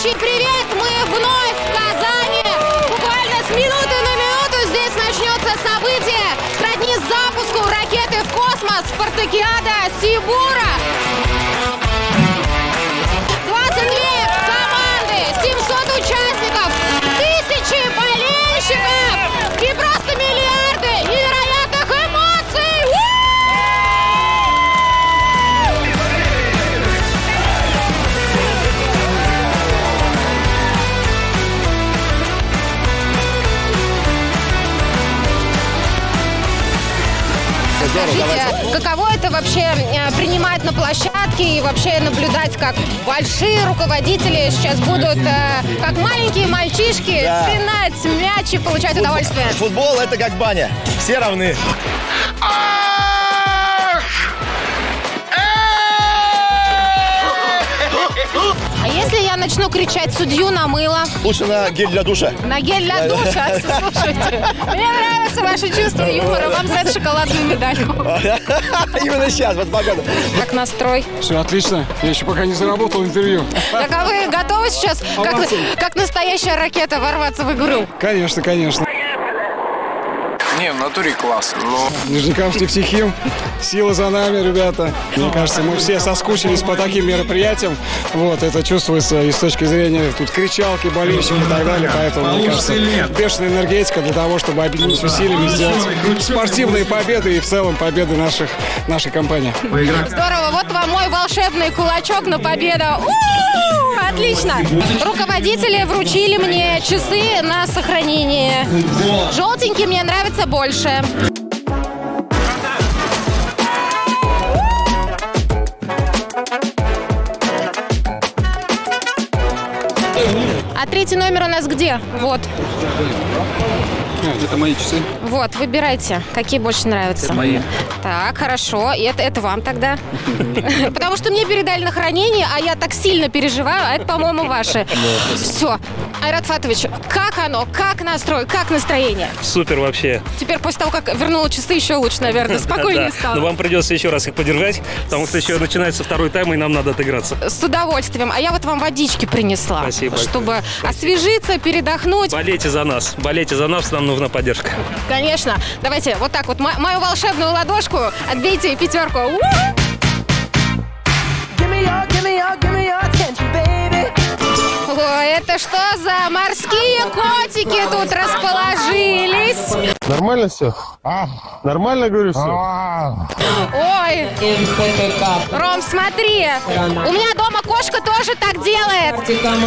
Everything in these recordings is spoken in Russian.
Очень привет! Мы вновь в Казани. Буквально с минуты на минуту здесь начнется событие сродни запуску ракеты в космос Спартакиада Сибура. 22 команды, 700 участников, тысячи болельщиков и просто миллиарды невероятных эмоций. Скажите, каково это вообще принимать на площадке и вообще наблюдать, как большие руководители сейчас будут, как маленькие мальчишки, пинать мяч и получать удовольствие? Футбол — это как баня. Все равны. А если я начну кричать судью на мыло? Лучше на гель для душа. На гель для душа? Слушайте, мне нравится ваше чувство юмора. Вам за это шоколадную медальку. Именно сейчас, вот погода. Как настрой? Все отлично. Я еще пока не заработал интервью. Так, а вы готовы сейчас, как настоящая ракета, ворваться в игру? Конечно, конечно. Не, в натуре класс. Нижнекамский психим. Сила за нами, ребята. Мне кажется, мы все соскучились по таким мероприятиям. Вот, это чувствуется и с точки зрения тут кричалки, болельщики и так далее. Поэтому, мне кажется, бешеная энергетика для того, чтобы объединить усилиями, сделать спортивные победы и в целом победы нашей компании. Здорово, вот вам мой волшебный кулачок на победу. Отлично. Руководители вручили мне часы на сохранение. Желтенький мне нравится больше. А третий номер у нас где? Вот. Это мои часы. Вот, выбирайте, какие больше нравятся. Это мои. Так, хорошо. И это вам тогда. Потому что мне передали на хранение, а я так сильно переживаю, а это, по-моему, ваши. Все. Айрат Фатович, как оно? Как настрой? Как настроение? Супер вообще. Теперь после того, как вернула часы, еще лучше, наверное, спокойнее стало. Но вам придется еще раз их подержать, потому что еще начинается второй тайм, и нам надо отыграться. С удовольствием. А я вот вам водички принесла. Спасибо. Чтобы освежиться, передохнуть. Болейте за нас, нам нужна поддержка. Конечно. Давайте вот так вот мою волшебную ладошку отбейте пятерку. Ой, это что за морские котики тут расположились? Нормально все? Нормально, говорю, все? Ой, Ром, смотри, у меня дома кошка тоже так делает.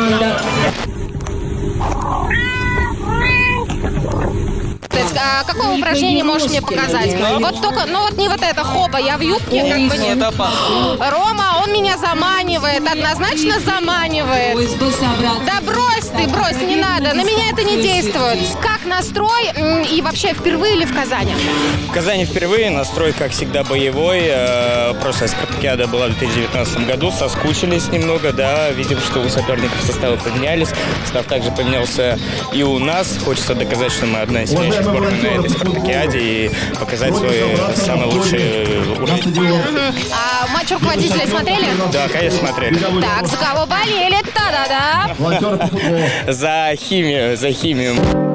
А какое упражнение можешь мне показать? Вот только, ну вот не вот это, хопа, я в юбке, как бы нет. Рома, он меня заманивает, однозначно заманивает. Да брось, не надо, на меня это не действует. Как настрой и вообще впервые ли в Казани? В Казани впервые, настрой, как всегда, боевой. Прошлая Спартакиада была в 2019 году, соскучились немного, да, видим, что у соперников составы поменялись, состав также поменялся и у нас. Хочется доказать, что мы одна из сильнейших сборных на этой Спартакиаде и показать свой самый лучший уровень. А матч руководителей смотрели? Да, конечно, смотрели. Так, за кого болели? Та-да-да! За химию.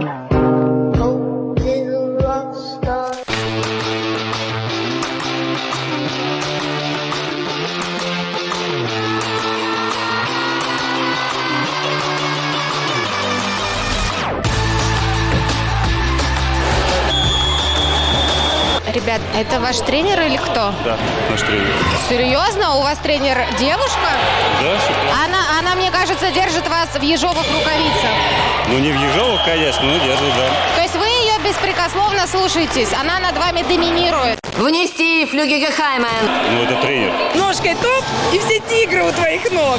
Ребят, это ваш тренер или кто? Да, наш тренер. Серьезно? У вас тренер девушка? Да, супер. Она, мне кажется, держит вас в ежовых рукавицах. Ну, не в ежовых, конечно, но держит, да. То есть вы ее беспрекословно слушаетесь, она над вами доминирует. Внести флюгиге Хаймен. Ну, это тренер. Ножкой топ, и все тигры у твоих ног.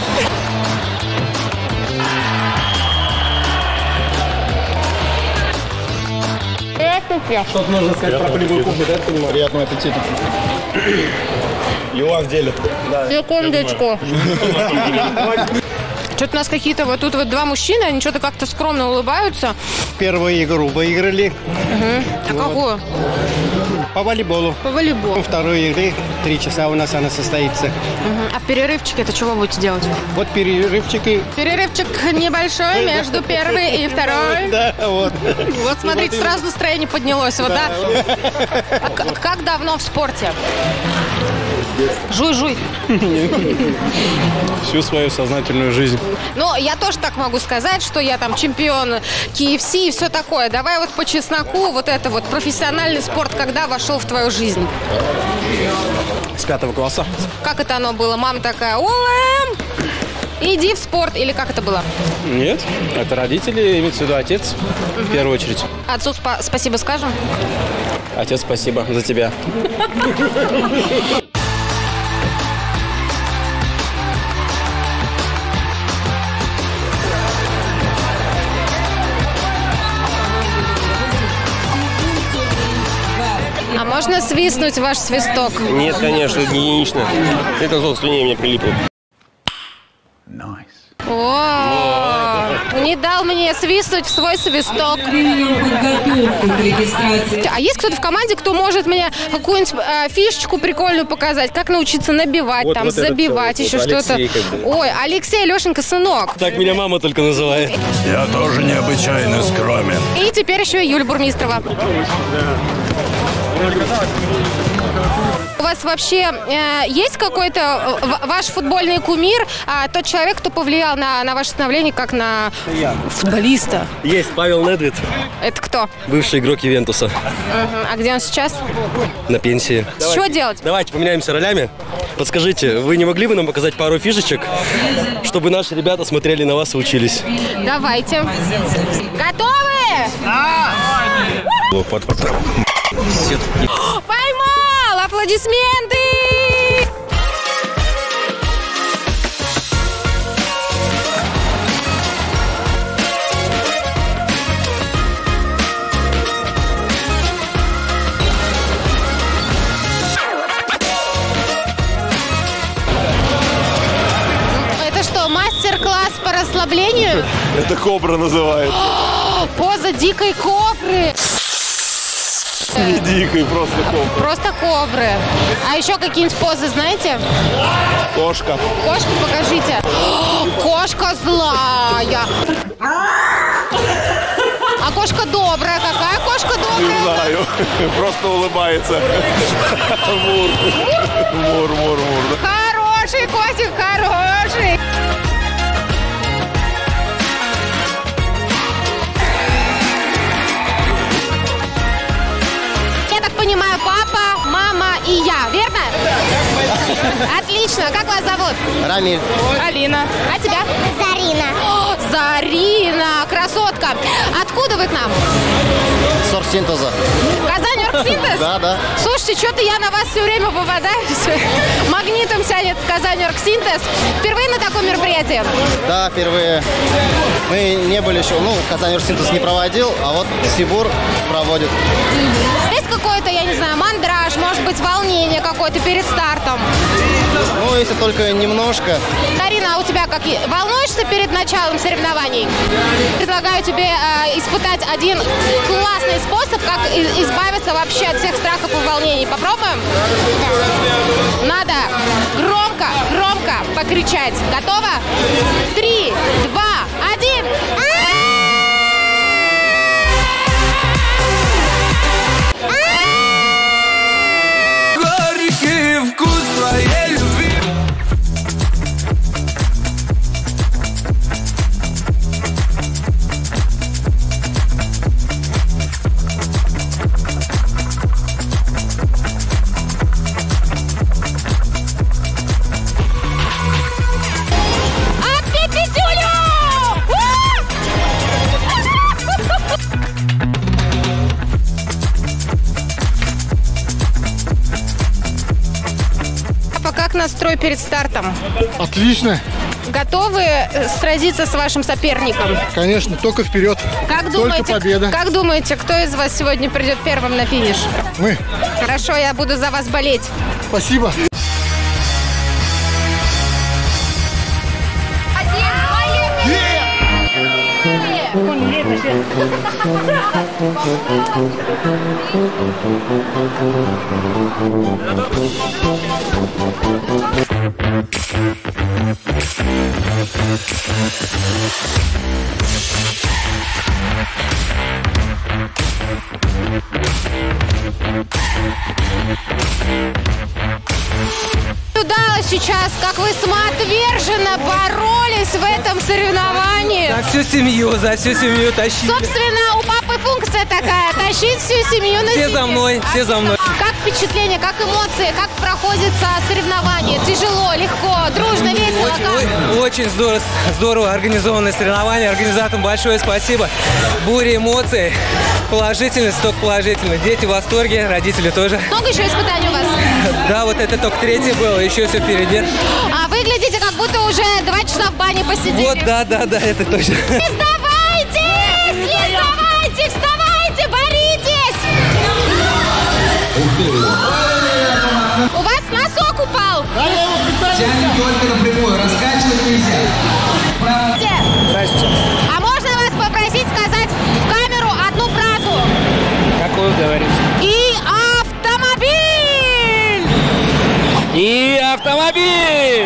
Что-то нужно сказать про полевую кухню, да, понимаю? Приятного аппетита. Юла в деле. Секундочку. Что-то у нас какие-то вот тут вот два мужчины, они что-то как-то скромно улыбаются. Первую игру выиграли. А какую? По волейболу. По волейболу. Второй игры, 3 часа у нас она состоится. А в перерывчике это чего будете делать? Вот перерывчики. Перерывчик небольшой между первой и второй. Да, вот. Вот смотрите, сразу настроение поднялось, вот, да? А как давно в спорте? Жуй. Всю свою сознательную жизнь. Ну, я тоже так могу сказать, что я там чемпион KFC и все такое. Давай вот по чесноку, вот это вот профессиональный спорт, когда вошел в твою жизнь? С 5 класса. Как это оно было? Мама такая: Олэм, иди в спорт. Или как это было? Нет, это родители, имеется в виду отец, в первую очередь. Отцу спасибо скажем? Отец, спасибо за тебя. А можно свистнуть ваш свисток? Нет, конечно, гигиенично. Это зол слюней мне прилипло. О, не дал мне свистнуть в свой свисток. А есть кто-то в команде, кто может мне какую-нибудь фишечку прикольную показать? Как научиться набивать, Вот, там, вот забивать, это еще вот, что-то? Алексей, как бы. Ой, Алексей, Лешенька, сынок. Так меня мама только называет. Я тоже необычайно скромен. И теперь еще и Юль Бурмистрова. У вас вообще есть какой-то ваш футбольный кумир, тот человек, кто повлиял на ваше становление как на футболиста? Есть Павел Недвед, Это кто? бывший игрок Ювентуса. А где он сейчас? На пенсии. Что делать? Давайте поменяемся ролями. Подскажите, вы не могли бы нам показать пару фишечек, чтобы наши ребята смотрели на вас и учились? Давайте. Готовы? Поймал! Аплодисменты! Это что, мастер-класс по расслаблению? Это кобра называется. Поза дикой кобры. Не дикой, просто кобра. Просто кобры. А еще какие-нибудь позы знаете? Кошка. Кошку покажите. Кошка злая. А кошка добрая. Какая кошка добрая? Не знаю. Просто улыбается. Мур. Хороший котик, хороший. Я так понимаю, папа, мама и я, верно? Отлично. Как вас зовут? Рамиль. Алина. А тебя? Зарина. О, Зарина, красотка. Откуда вы к нам? Сорсинтеза. Казань Оргсинтез? Да. Слушайте, что-то я на вас все время попадаюсь. Магнитом тянет Казань Оргсинтез. Впервые на таком мероприятии? Да, впервые. Мы не были еще, Казань Оргсинтез не проводил, а вот Сибур проводит. Есть какой-то, я не знаю, мандраж, может быть, волнение какое-то перед стартом? Если только немножко. Карина, а у тебя как? Волнуешься перед началом соревнований? Предлагаю тебе испытать один классный способ, как избавиться вообще от всех страхов и волнений. Попробуем? Да. Надо громко покричать. Готово? 3, 2, 1. Горький вкус твоей любви. Как настрой перед стартом? Отлично. Готовы сразиться с вашим соперником? Конечно, только вперед. Только победа. Как думаете, кто из вас сегодня придет первым на финиш? Мы. Хорошо, я буду за вас болеть. Спасибо. Удалось сейчас, как вы самоотверженно боролись в этом соревновании. За всю семью тащили. Собственно, у папы функция такая, тащить всю семью на себе. Все за мной, все за мной. Как впечатление, как эмоции, как проходится соревнование? Тяжело, легко, дружно, весело? Очень здорово организованное соревнование. Организаторам большое спасибо. Буря эмоций, положительность, только положительно. Дети в восторге, родители тоже. Много еще испытаний у вас? Да, вот это только третье было, еще все впереди. А выглядите, как будто уже 2 часа в бане посидели. Вот, да, это точно. Не сдавайтесь! Не сдавайте! Вставайте! Боритесь! У вас носок упал! Тянем только напрямую, раскачивать нельзя. Здрасте. А можно вас попросить сказать в камеру одну фразу? Какую говорите? И автомобиль! И автомобиль!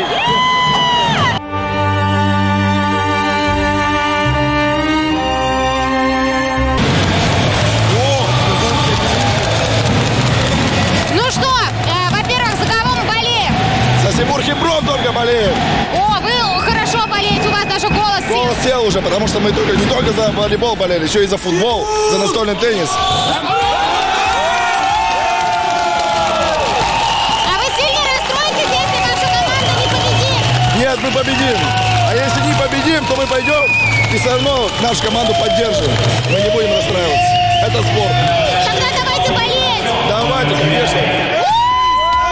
Ну что, во-первых, за кого мы болеем? За Сибур Хеброн только болеем. О, вы хорошо болеете, у вас даже голос сел. Голос сел уже, потому что мы не только за волейбол болели, еще и за футбол, за настольный теннис. Нет, мы победим. А если не победим, то мы пойдем и все равно нашу команду поддержим. Мы не будем расстраиваться. Это спорт. Тогда давайте болеть. Давайте, конечно.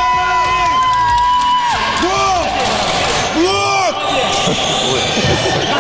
Блок!